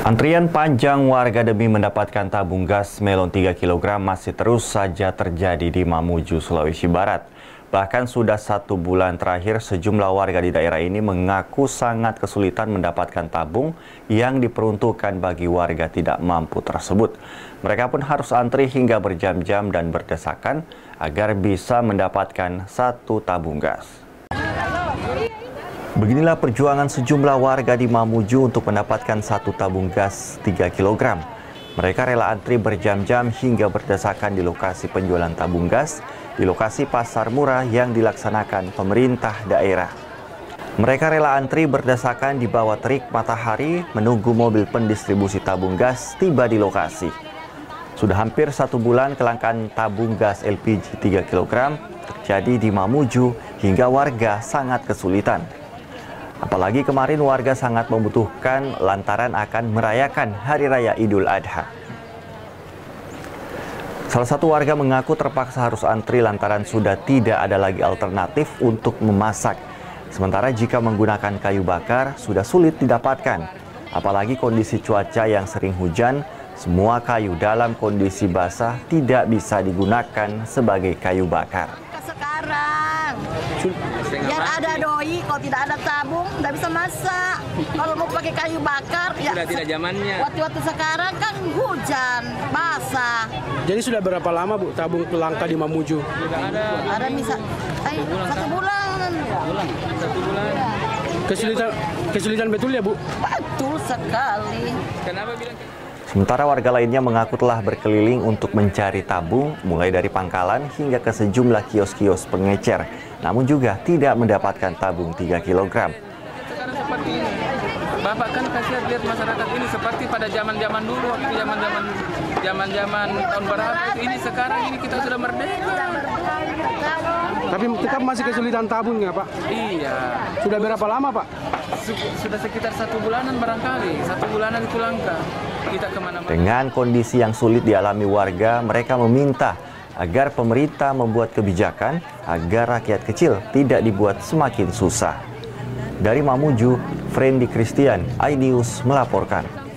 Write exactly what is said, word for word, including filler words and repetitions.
Antrian panjang warga demi mendapatkan tabung gas melon tiga kilogram masih terus saja terjadi di Mamuju, Sulawesi Barat. Bahkan sudah satu bulan terakhir sejumlah warga di daerah ini mengaku sangat kesulitan mendapatkan tabung yang diperuntukkan bagi warga tidak mampu tersebut. Mereka pun harus antri hingga berjam-jam dan berdesakan agar bisa mendapatkan satu tabung gas. Beginilah perjuangan sejumlah warga di Mamuju untuk mendapatkan satu tabung gas tiga kilogram. Mereka rela antri berjam-jam hingga berdesakan di lokasi penjualan tabung gas di lokasi pasar murah yang dilaksanakan pemerintah daerah. Mereka rela antri berdesakan di bawah terik matahari menunggu mobil pendistribusi tabung gas tiba di lokasi. Sudah hampir satu bulan kelangkaan tabung gas L P G tiga kilogram terjadi di Mamuju hingga warga sangat kesulitan. Apalagi kemarin warga sangat membutuhkan lantaran akan merayakan Hari Raya Idul Adha. Salah satu warga mengaku terpaksa harus antri lantaran sudah tidak ada lagi alternatif untuk memasak. Sementara jika menggunakan kayu bakar sudah sulit didapatkan. Apalagi kondisi cuaca yang sering hujan, semua kayu dalam kondisi basah tidak bisa digunakan sebagai kayu bakar. Sekarang biar ada doi, kalau tidak ada tabung nggak bisa masak. Kalau mau pakai kayu bakar ya sudah tidak zamannya. Waktu-waktu sekarang kan hujan basah. Jadi sudah berapa lama Bu tabung langka di Mamuju? Sudah ada Ada misal eh, satu bulan. bulan satu bulan. Kesulitan kesulitan betul ya Bu? Betul sekali. Kenapa bilang? Sementara warga lainnya mengaku telah berkeliling untuk mencari tabung mulai dari pangkalan hingga ke sejumlah kios-kios pengecer, namun juga tidak mendapatkan tabung tiga kilogram. Sekarang seperti ini. Bapak kan kasih lihat masyarakat ini seperti pada zaman-zaman dulu, waktu zaman-zaman zaman-zaman tahun berapa itu, ini sekarang ini kita sudah merdeka. Tapi tetap masih kesulitan tabung ya Pak? Iya. Sudah berapa lama Pak? Sudah sekitar satu bulanan barangkali, satu bulanan itu langka. Kita kemana-mana. Dengan kondisi yang sulit dialami warga, mereka meminta agar pemerintah membuat kebijakan agar rakyat kecil tidak dibuat semakin susah. Dari Mamuju, Friendly Christian, iNews melaporkan.